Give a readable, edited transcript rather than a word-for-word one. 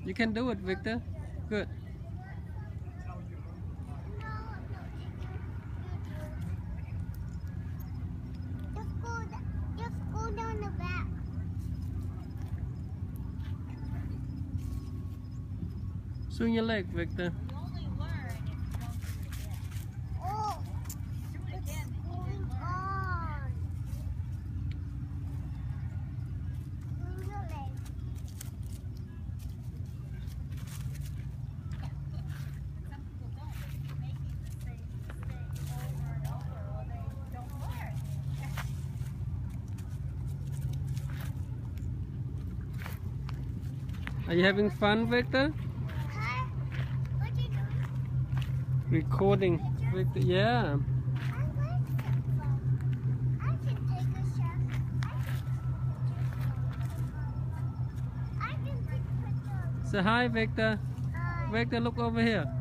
You can do it, Victor. Good. Just go down the back. Swing your leg, Victor. You only learn if you don't do it again. Oh, Do it again. what's going on? Swing your leg. Some people don't. They keep making the same mistake over and over, or they don't learn. Are you having fun, Victor? Huh? What you doing? Recording, Victor. Yeah. I like that phone. I can take a shot. I can take a picture. Say hi, Victor. Uh, Victor, look over here.